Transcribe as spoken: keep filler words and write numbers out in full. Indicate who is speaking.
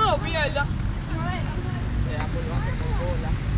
Speaker 1: No lo pierdas.
Speaker 2: Te da por base por bola.